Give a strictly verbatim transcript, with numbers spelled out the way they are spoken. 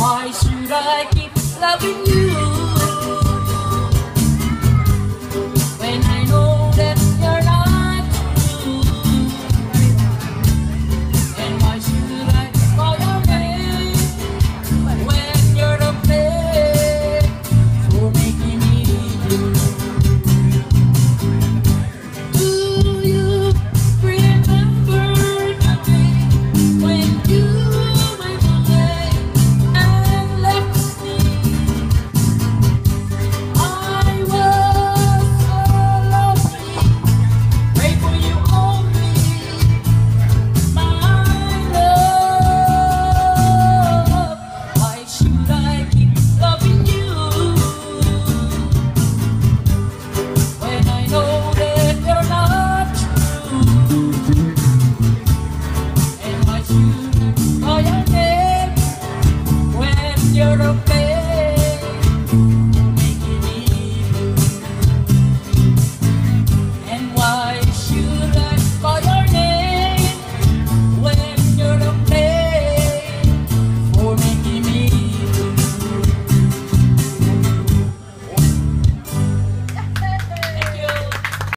Why should I keep loving you when I know that you're not true? And why should I call your name when you're the blame for making me blue? Do you remember the day when you went away and left me? I was so lonely. Pray for you only, my love. Why should I keep loving you when I know that you're not true? And why should I call your name when you're the